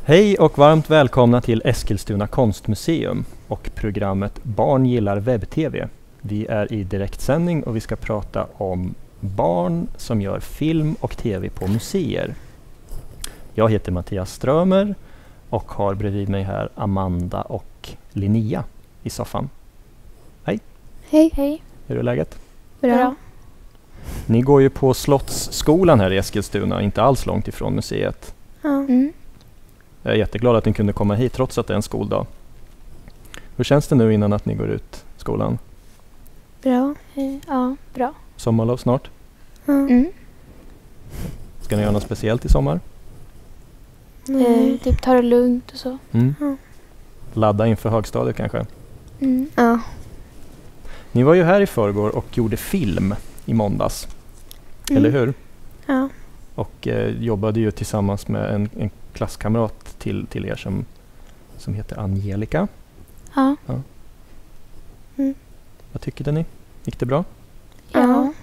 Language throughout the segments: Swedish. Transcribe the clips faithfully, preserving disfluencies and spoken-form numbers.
Hej och varmt välkomna till Eskilstuna konstmuseum och programmet Barn gillar webb-tv. Vi är i direktsändning och vi ska prata om barn som gör film och tv på museer. Jag heter Mattias Strömer och har bredvid mig här Amanda och Linnea i soffan. Hej! Hej! Hej! Hur är läget? Bra. Bra. Ni går ju på Slottsskolan här i Eskilstuna, inte alls långt ifrån museet. Ja. Mm. Jag är jätteglad att ni kunde komma hit trots att det är en skoldag. Hur känns det nu innan att ni går ut skolan? Bra. Ja, bra. Sommarlov snart? Mm. Ska ni göra något speciellt i sommar? Mm. Typ ta det lugnt och så. Mm. Mm. Ladda inför högstadiet kanske? Mm. Ja. Ni var ju här i förrgår och gjorde film i måndags. Mm. Eller hur? Ja. Och eh, jobbade ju tillsammans med en, en klasskamrat till, till er som, som heter Angelica. Ja. Ja. Mm. Vad tyckte ni? Gick det bra? Ja.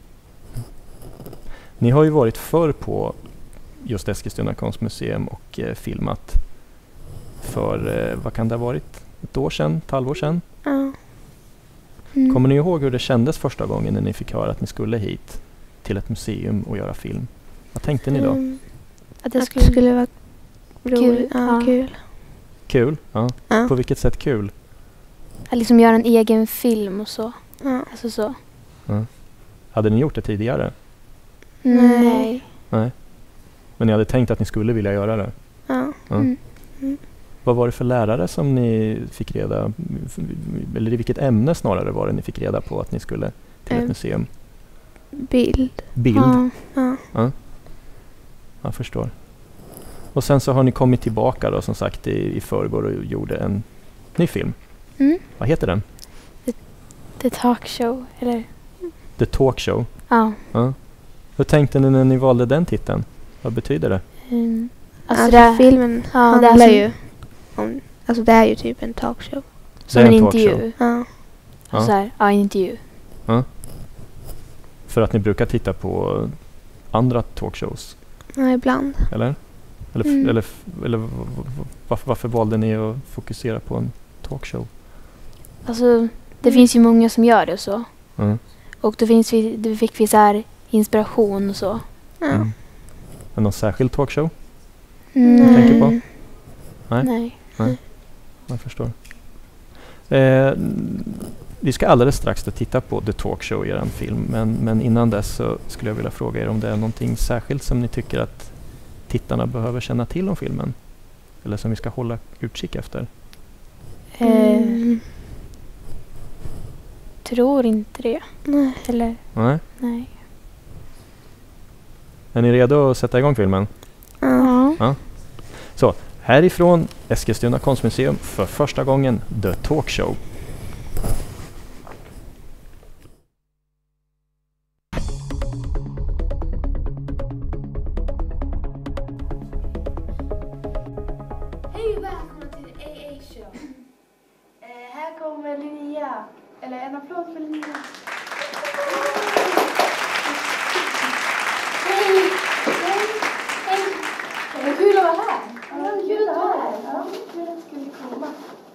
Ni har ju varit förr på just Eskilstuna konstmuseum och eh, filmat för, eh, vad kan det ha varit? Ett år sedan? Ett halvår sedan? Ja. Mm. Kommer ni ihåg hur det kändes första gången när ni fick höra att ni skulle hit till ett museum och göra film? Vad tänkte ni då? Mm. Att det skulle, att det skulle vara roligt. Kul. Ja, kul. Kul? Ja. Ja. På vilket sätt kul? Att liksom göra en egen film och så. Ja. Alltså så. Ja. Hade ni gjort det tidigare? Nej. Nej. Men ni hade tänkt att ni skulle vilja göra det? Ja. Ja. Mm. Mm. Vad var det för lärare som ni fick reda, eller i vilket ämne snarare var det ni fick reda på att ni skulle till ett Mm. museum? Bild. Bild? Ja. Ja. Ja. Jag förstår. Och sen så har ni kommit tillbaka då som sagt i, i förrgår och gjorde en ny film. Mm. Vad heter den? The, the Talk Show, eller? The Talk Show. Ja. Ja. Hur tänkte ni när ni valde den titeln? Vad betyder det? Mm. Alltså, Alltså det, det, filmen ja, handlar det är ju om, alltså det är ju typ en talkshow. som Det är en talkshow. intervju. Ja. Ja. Så här, ja, en intervju. Ja. För att ni brukar titta på andra talkshows, Ja, ibland. eller? Eller, Mm. eller, eller v- v- varför, varför valde ni att fokusera på en talkshow? Alltså, det Mm. finns ju många som gör det och så. Mm. Och då finns vi, då fick vi så här inspiration och så. Ja. Mm. Är någon särskild talkshow? Mm. Tänker på? Nej. Nej. Nej, jag förstår. Eh, vi ska alldeles strax då titta på The Talk Show i er film, men, men innan dess så skulle jag vilja fråga er om det är någonting särskilt som ni tycker att tittarna behöver känna till om filmen? Eller som vi ska hålla utkik efter? Eh, Mm. tror inte det. Nej. Eller, Nej. nej. Är ni redo att sätta igång filmen? Ja. Ja. Så, härifrån Eskilstuna konstmuseum för första gången The Talk Show. Hej och välkomna till A A Show. Eh, här kommer Linnea. Eller en applåd för Linnea. Hej! Hej! Hej! Vad kul att vara här. Ja, kul att vara här. Ja, kul att du skulle komma.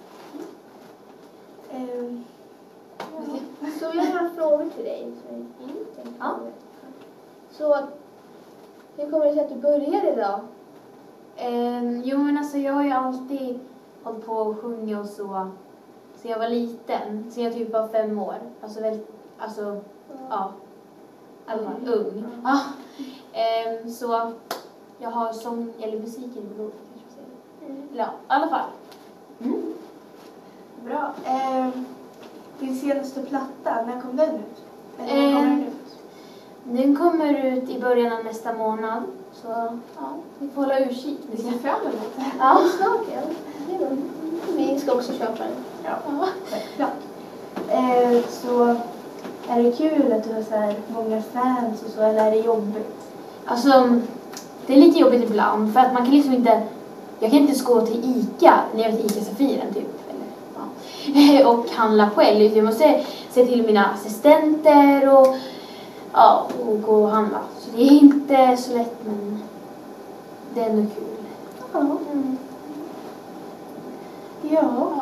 Ehm, Så jag har några frågor till dig. Ja. Så, hur kommer det sig att du började idag? Um, jo men alltså jag har ju alltid hållit på och sjungit och så. Så jag var liten. Så jag typ var fem år. Alltså väldigt, alltså, ja. I alla fall ung. Ja. Um, så jag har sång, eller musiken i blodet kanske man säger. Mm. Ja, i alla fall. Mm. Bra. Ehm, din senaste platta, när kom den ut? Eller när Ehm, kommer den ut? Den kommer ut i början av nästa månad. Så ja, vi får hålla utkik. Vi ser fram emot det. Ja. Snart, ja. Det är bra. Vi ska också köpa den. Ja. Ja, självklart. Ehm, så är det kul att du har så här många fans och så, eller är det jobbigt? Alltså, det är lite jobbigt ibland för att man kan liksom inte, jag kan inte ens gå till Ica, när jag är till Ica Safiren typ, eller, ja, och handla själv. Jag måste se till mina assistenter och, ja, och gå och handla. Så det är inte så lätt, men det är ändå kul. Ja. Mm. Ja.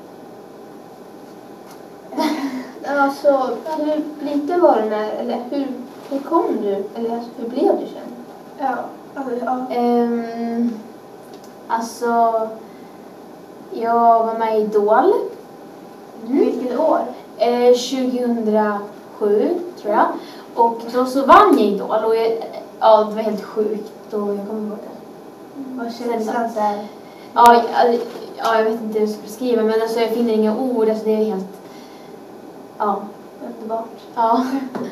Alltså, hur lite var det när, eller hur, hur kom du, eller alltså, hur blev du känd? Ja. Alltså, ja. Ehm, alltså, jag var med i Idol. Vilket år? Eh, tjugohundrasju tror jag. Och då så vann jag Idol och jag, ja, det var helt sjukt och jag kommer ihåg det. Vad känslan så här? Ja, jag, ja, jag vet inte hur jag ska beskriva men alltså jag finner inga ord, alltså det är helt, ja, Underbart. ja.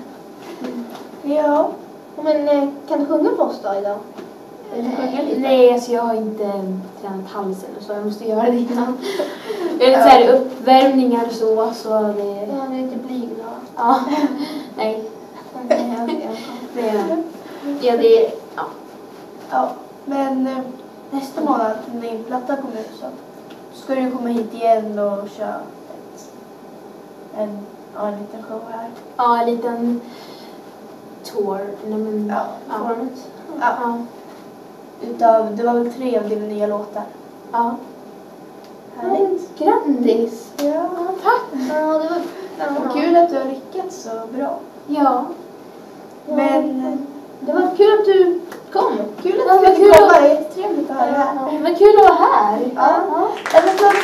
Ja. Men eh, kan du sjunga för oss då idag? Eller sjunga lite? Nej, alltså jag har inte tränat halsen och så jag måste göra det innan. Jag är lite så här uppvärmningar och så, så det... Ja, du är inte blyg då. Ja, nej. Det är, ja, det är, ja. Ja. Men eh, nästa månad när din platta kommer ut så ska du komma hit igen och köra ett, en, ja, en liten show här. Ja, en liten tour. Nej, men, Ja, ja. format. Ja. Ja. Utav, det var väl tre av dina nya låtar. Ja. Härligt. Grattis! Ja. Tack! Ja, det var... Och kul att du har lyckats så bra. Ja. Men Det var kul att du kom. kul Ja, att men du kul fick komma. att- Det är jättetrevligt att ha dig här. Ja. Men kul att vara här. Ja. Ja, men så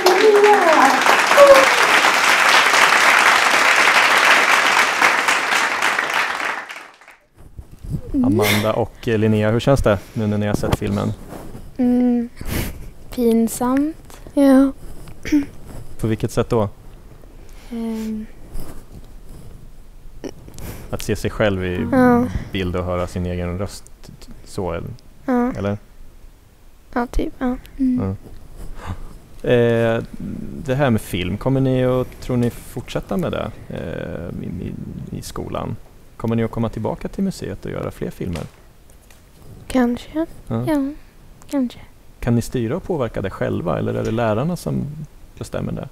Amanda och eh, Linnea, hur känns det nu när ni har sett filmen? Mm. Pinsamt. ja. På vilket sätt då? Ehm, Att se sig själv i Ja. bild och höra sin egen röst t- så, eller? Ja. eller? Ja, typ. Ja. mm. Eh, det här med film, kommer ni att, tror ni, fortsätta med det eh, i, i, i skolan? Kommer ni att komma tillbaka till museet och göra fler filmer? Kanske. Ja. Ja, kanske. Kan ni styra och påverka det själva, eller är det lärarna som bestämmer det?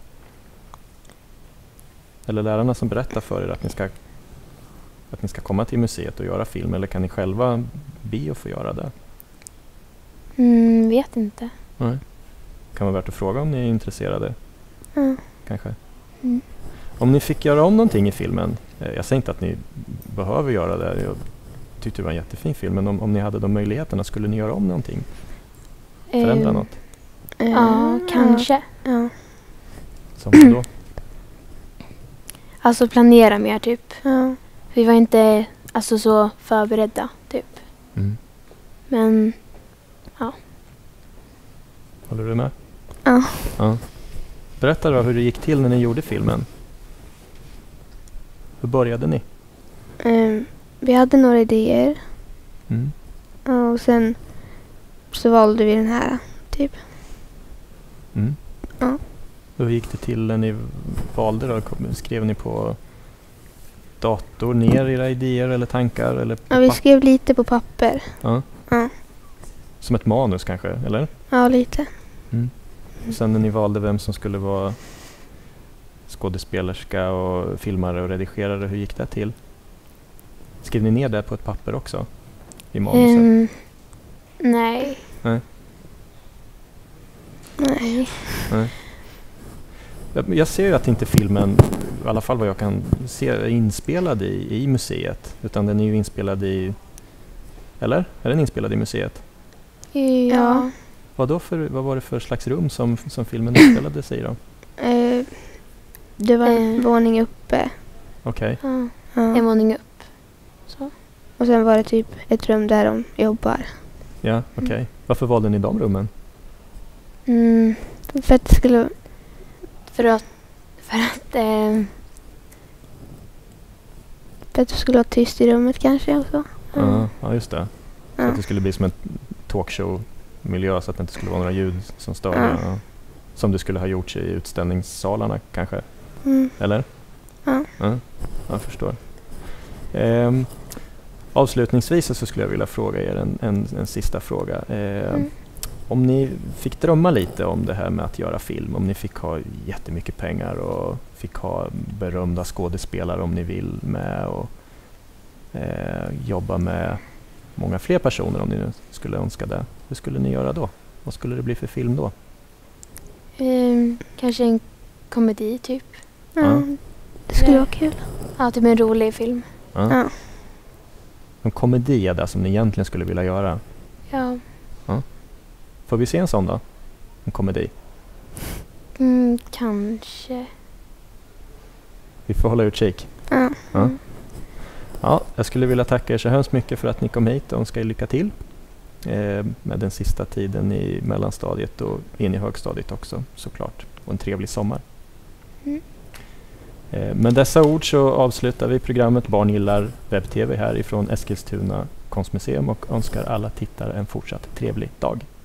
Eller lärarna som berättar för er att ni ska, att ni ska komma till museet och göra film, eller kan ni själva be och få göra det? Mm, vet inte. Nej. Kan vara värt att fråga om ni är intresserade. Ja. Kanske. Mm. Om ni fick göra om någonting i filmen, eh, jag säger inte att ni behöver göra det, jag tyckte det var en jättefin film, men om, om ni hade de möjligheterna, skulle ni göra om någonting? Förändra Ehm, något? Ja, kanske. Ja. Som vad då? Alltså planera mer typ. Ja. Vi var inte alltså så förberedda typ. Mm. Men Håller du med? Ja. Ja. Berätta då hur det gick till när ni gjorde filmen. Hur började ni? Ehm, vi hade några idéer. Mm. Ja, och sen så valde vi den här. Typ. Mm. Ja. Hur gick det till när ni valde då? Kom- Skrev ni på dator ner era idéer eller tankar? Eller på Ja, vi papp- skrev lite på papper. ja. Ja. Som ett manus kanske, eller? Ja, lite. Och sen när ni valde vem som skulle vara skådespelerska och filmare och redigerare, hur gick det till? Skrev ni ner det på ett papper också? I manuset? ehm, nej. Nej. Nej. Jag, jag ser ju att inte filmen, i alla fall vad jag kan se, är inspelad i, i museet. Utan den är ju inspelad i... Eller? Är den inspelad i museet? Ja. Vad, då för, vad var det för slags rum som, som filmen inspelade sig i då? Eh, det var en Eh. våning uppe. Okej. Ja, en Ja. våning upp. Så. Och sen var det typ ett rum där de jobbar. Ja, okej. Varför valde ni de rummen? Mm. För att det skulle... För att, för att ehm, För att det skulle vara tyst i rummet kanske. Och så. Ja, ja, just det. Så Ja. att det skulle bli som en talkshow-miljö, så att det inte skulle vara några ljud som störde. Ja. Ja. Som det skulle ha gjorts i utställningssalarna kanske. Mm. Eller? Ja. Ja, jag förstår. Ehm, avslutningsvis så skulle jag vilja fråga er en, en, en sista fråga. Ehm, Mm. Om ni fick drömma lite om det här med att göra film, om ni fick ha jättemycket pengar och fick ha berömda skådespelare om ni vill med och eh, jobba med många fler personer om ni nu skulle önska det. Hur skulle ni göra då? Vad skulle det bli för film då? Ehm, kanske en komedi typ. Ja. Ja, det skulle Ja. vara kul. Ja, typ en rolig film. Ja. Ja. En komedi är det som ni egentligen skulle vilja göra. Ja. Får vi se en sån då? En komedi. Mm, kanske. Vi får hålla utkik. Ja. Ja. Mm. Ja, jag skulle vilja tacka er så hemskt mycket för att ni kom hit och önska er lycka till eh, med den sista tiden i mellanstadiet och in i högstadiet också såklart. Och en trevlig sommar. Mm. Eh, med dessa ord så avslutar vi programmet Barn gillar webb-tv här ifrån Eskilstuna konstmuseum och önskar alla tittare en fortsatt trevlig dag.